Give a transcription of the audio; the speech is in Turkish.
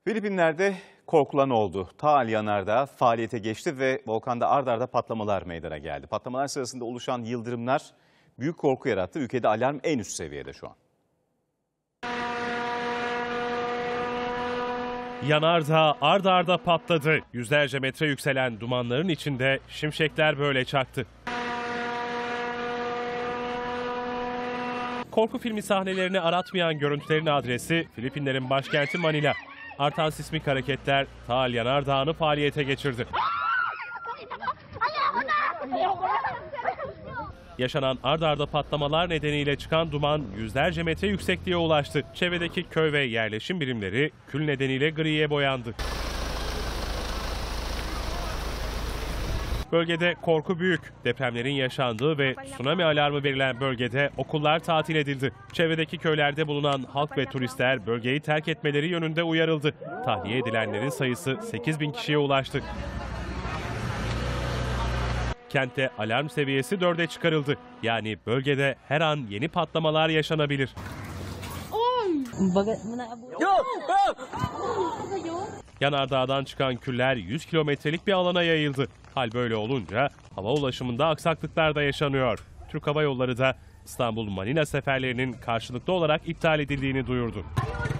Filipinler'de korkulan oldu. Taal yanardağ faaliyete geçti ve volkanda ard arda patlamalar meydana geldi. Patlamalar sırasında oluşan yıldırımlar büyük korku yarattı. Ülkede alarm en üst seviyede şu an. Yanardağ ard arda patladı. Yüzlerce metre yükselen dumanların içinde şimşekler böyle çaktı. Korku filmi sahnelerini aratmayan görüntülerin adresi Filipinlerin başkenti Manila. Artan sismik hareketler Taal Yanardağı'nı faaliyete geçirdi. Yaşanan ard arda patlamalar nedeniyle çıkan duman yüzlerce metre yüksekliğe ulaştı. Çevredeki köy ve yerleşim birimleri kül nedeniyle griye boyandı. Bölgede korku büyük. Depremlerin yaşandığı ve tsunami alarmı verilen bölgede okullar tatil edildi. Çevredeki köylerde bulunan halk ve turistler bölgeyi terk etmeleri yönünde uyarıldı. Tahliye edilenlerin sayısı 8.000 kişiye ulaştı. Kentte alarm seviyesi 4'e çıkarıldı. Yani bölgede her an yeni patlamalar yaşanabilir. Yanardağ'dan çıkan küller 100 kilometrelik bir alana yayıldı. Hal böyle olunca hava ulaşımında aksaklıklar da yaşanıyor. Türk Hava Yolları da İstanbul-Manila seferlerinin karşılıklı olarak iptal edildiğini duyurdu.